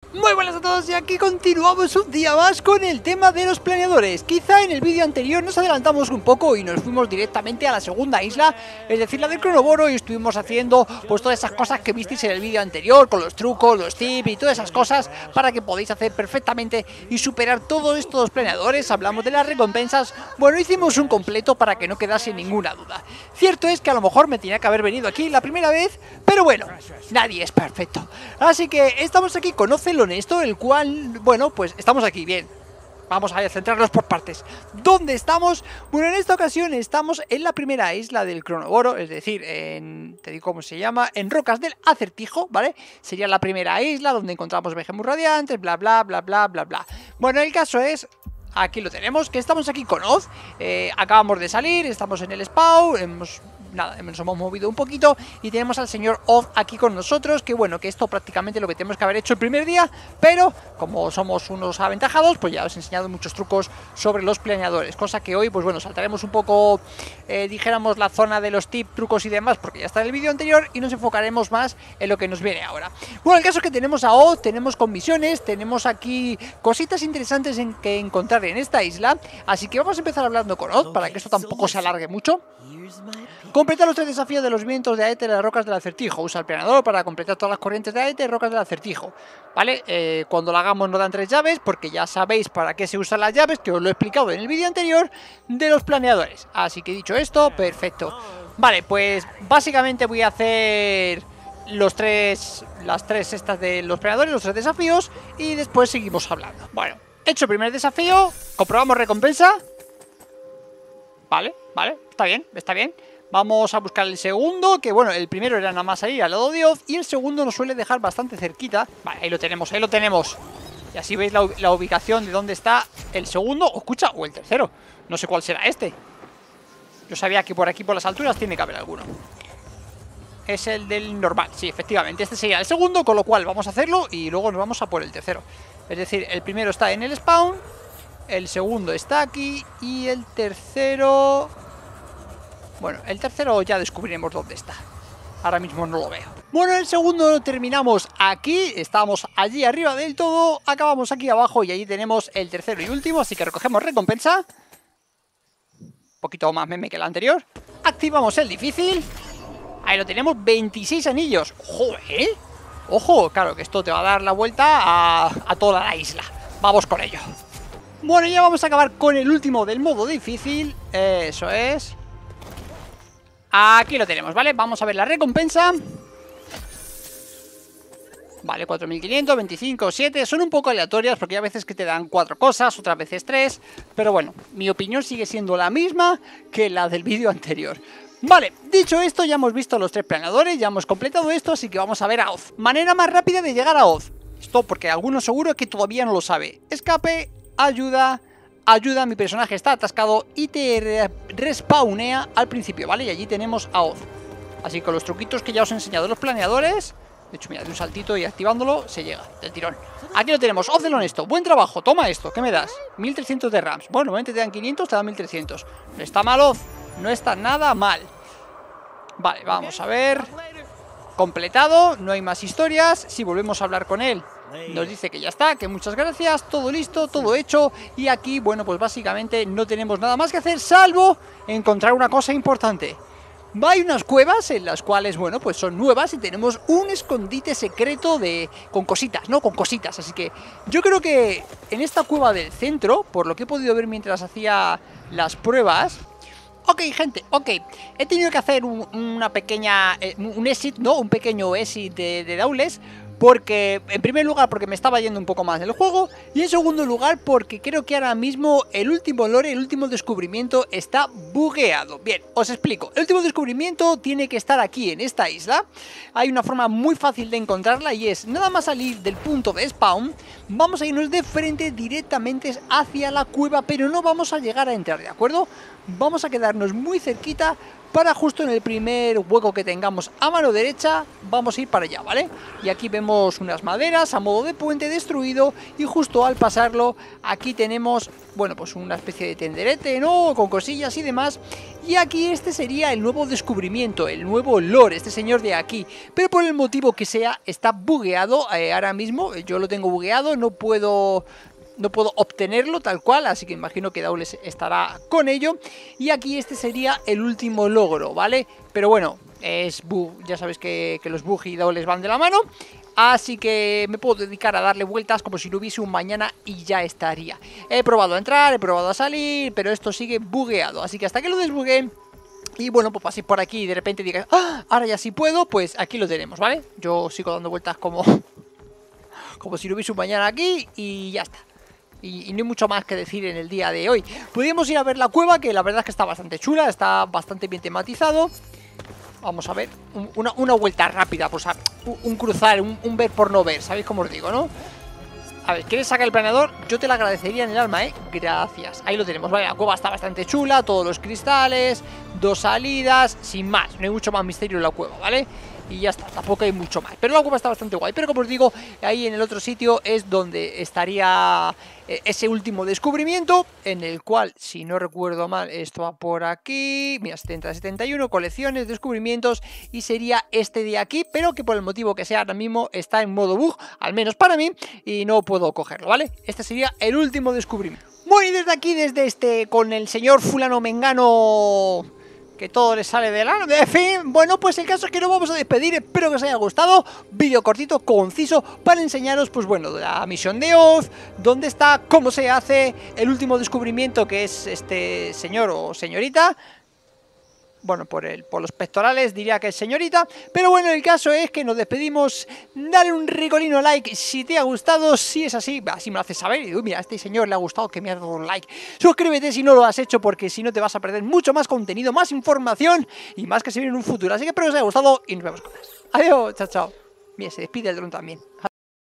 Muy buenas a todos y aquí continuamos un día más con el tema de los planeadores. Quizá en el vídeo anterior nos adelantamos un poco y nos fuimos directamente a la segunda isla, es decir, la del Cronoboro, y estuvimos haciendo pues todas esas cosas que visteis en el vídeo anterior, con los trucos, los tips y todas esas cosas para que podáis hacer perfectamente y superar todos estos planeadores. Hablamos de las recompensas, bueno, hicimos un completo para que no quedase ninguna duda. Cierto es que a lo mejor me tenía que haber venido aquí la primera vez, pero bueno, nadie es perfecto. Así que estamos aquí con Ocelot Honesto, el cual, bueno, pues estamos aquí, bien. Vamos a centrarnos por partes. ¿Dónde estamos? Bueno, en esta ocasión estamos en la primera isla del Cronoboro, es decir, te digo cómo se llama, en Rocas del Acertijo, ¿vale? Sería la primera isla donde encontramos Vegemus Radiantes, bla, bla, bla, bla, bla, bla. Bueno, el caso es... Aquí lo tenemos, que estamos aquí con Oz, acabamos de salir, estamos en el spawn, nos hemos movido un poquito y tenemos al señor Oz aquí con nosotros, que bueno, que esto prácticamente lo que tenemos que haber hecho el primer día, pero como somos unos aventajados, pues ya os he enseñado muchos trucos sobre los planeadores, cosa que hoy, pues bueno, saltaremos un poco, dijéramos, la zona de los tips, trucos y demás, porque ya está en el vídeo anterior y nos enfocaremos más en lo que nos viene ahora. Bueno, el caso es que tenemos a Oz, tenemos comisiones, tenemos aquí cositas interesantes en que encontrar en esta isla, así que vamos a empezar hablando con Oz para que esto tampoco se alargue mucho. Completa los 3 desafíos de los vientos de Aether de las Rocas del Acertijo. Usa el planeador para completar todas las corrientes de Aether de Rocas del Acertijo, ¿vale? Cuando lo hagamos nos dan 3 llaves, porque ya sabéis para qué se usan las llaves, que os lo he explicado en el vídeo anterior de los planeadores. Así que dicho esto, perfecto. Vale, pues básicamente voy a hacer las tres estas de los planeadores, los 3 desafíos, y después seguimos hablando. Bueno, hecho el primer desafío, comprobamos recompensa. Vale, está bien, está bien. Vamos a buscar el segundo, que bueno, el primero era nada más ahí al lado de Oz, y el segundo nos suele dejar bastante cerquita. Vale, ahí lo tenemos, ahí lo tenemos. Y así veis la ubicación de dónde está el segundo, o escucha, o el tercero. No sé cuál será este. Yo sabía que por aquí, por las alturas, tiene que haber alguno. Es el del normal, sí, efectivamente, este sería el segundo, con lo cual vamos a hacerlo y luego nos vamos a por el tercero. Es decir, el primero está en el spawn, el segundo está aquí y el tercero... Bueno, el tercero ya descubriremos dónde está. Ahora mismo no lo veo. Bueno, el segundo lo terminamos aquí. Estamos allí arriba del todo. Acabamos aquí abajo y allí tenemos el tercero y último. Así que recogemos recompensa. Un poquito más meme que el anterior. Activamos el difícil. Ahí lo tenemos, 26 anillos. ¡Ojo, Ojo, claro que esto te va a dar la vuelta a toda la isla. Vamos con ello. Bueno, ya vamos a acabar con el último del modo difícil. Eso es. Aquí lo tenemos, ¿vale? Vamos a ver la recompensa. Vale, 4500, 25, 7. Son un poco aleatorias porque hay veces que te dan 4 cosas, otras veces 3. Pero bueno, mi opinión sigue siendo la misma que la del vídeo anterior. Vale, dicho esto, ya hemos visto los 3 planeadores, ya hemos completado esto, así que vamos a ver a Oz. Manera más rápida de llegar a Oz. Esto porque alguno seguro que todavía no lo sabe. Escape, ayuda, mi personaje está atascado y te respawnea al principio, ¿vale? Y allí tenemos a Oz. Así que con los truquitos que ya os he enseñado los planeadores, de hecho, mira, de un saltito y activándolo, se llega, del tirón. Aquí lo tenemos, Ocelot Honesto, buen trabajo, toma esto, ¿qué me das? 1300 de rams, bueno, normalmente te dan 500, te dan 1300. No está mal, Oz, no está nada mal. Vale, vamos a ver. Completado, no hay más historias. Si volvemos a hablar con él, nos dice que ya está, que muchas gracias, todo listo, todo hecho. Y aquí, bueno, pues básicamente no tenemos nada más que hacer, salvo encontrar una cosa importante. Hay unas cuevas en las cuales, bueno, pues son nuevas y tenemos un escondite secreto con cositas, ¿no? Con cositas, así que yo creo que en esta cueva del centro, por lo que he podido ver mientras hacía las pruebas... Ok, gente, ok, he tenido que hacer una pequeña, un exit, ¿no? Un pequeño exit de Dauntless, porque, en primer lugar, porque me estaba yendo un poco más del juego, y en segundo lugar, porque creo que ahora mismo el último lore, el último descubrimiento está bugueado. Bien, os explico, el último descubrimiento tiene que estar aquí, en esta isla. Hay una forma muy fácil de encontrarla y es, nada más salir del punto de spawn, vamos a irnos de frente directamente hacia la cueva, pero no vamos a llegar a entrar, ¿de acuerdo? Vamos a quedarnos muy cerquita para justo en el primer hueco que tengamos a mano derecha, vamos a ir para allá, ¿vale? Y aquí vemos unas maderas a modo de puente destruido y justo al pasarlo aquí tenemos, bueno, pues una especie de tenderete, ¿no? Con cosillas y demás. Y aquí este sería el nuevo descubrimiento, el nuevo lore, este señor de aquí. Pero por el motivo que sea, está bugueado ahora mismo, yo lo tengo bugueado, no puedo obtenerlo tal cual, así que imagino que Daules estará con ello. Y aquí este sería el último logro, ¿vale? Pero bueno, es bug, ya sabéis que los bug y Daules van de la mano. Así que me puedo dedicar a darle vueltas como si no hubiese un mañana y ya estaría. He probado a entrar, he probado a salir, pero esto sigue bugueado. Así que hasta que lo desbuguee y bueno, pues paséis por aquí y de repente digáis, ¡ah! Ahora ya sí puedo, pues aquí lo tenemos, ¿vale? Yo sigo dando vueltas como si no hubiese un mañana aquí y ya está. Y no hay mucho más que decir en el día de hoy. Podríamos ir a ver la cueva, que la verdad es que está bastante chula, está bastante bien tematizado. Vamos a ver, una vuelta rápida, pues un cruzar, un ver por no ver, ¿sabéis cómo os digo, no? A ver, ¿quieres sacar el planeador? Yo te lo agradecería en el alma, gracias. Ahí lo tenemos, vale, la cueva está bastante chula, todos los cristales, 2 salidas, sin más, no hay mucho más misterio en la cueva, ¿vale? Y ya está, tampoco hay mucho más. Pero la cueva está bastante guay. Pero como os digo, ahí en el otro sitio es donde estaría ese último descubrimiento, en el cual, si no recuerdo mal, esto va por aquí. Mira, 70-71, colecciones, descubrimientos. Y sería este de aquí, pero que por el motivo que sea ahora mismo está en modo bug, al menos para mí, y no puedo cogerlo, ¿vale? Este sería el último descubrimiento. Bueno, y desde aquí, con el señor fulano mengano, que todo les sale de la... En fin, bueno, pues el caso es que nos vamos a despedir. Espero que os haya gustado. Vídeo cortito, conciso, para enseñaros, pues bueno, la misión de Oz, dónde está, cómo se hace, el último descubrimiento, que es este señor o señorita. Bueno, por los pectorales diría que es señorita. Pero bueno, el caso es que nos despedimos. Dale un ricolino like si te ha gustado. Si es así, así me lo haces saber. Y mira, a este señor le ha gustado, que me ha dado un like. Suscríbete si no lo has hecho, porque si no te vas a perder mucho más contenido, más información y más que se viene en un futuro. Así que espero que os haya gustado y nos vemos con más. Adiós, chao, chao. Mira, se despide el dron también.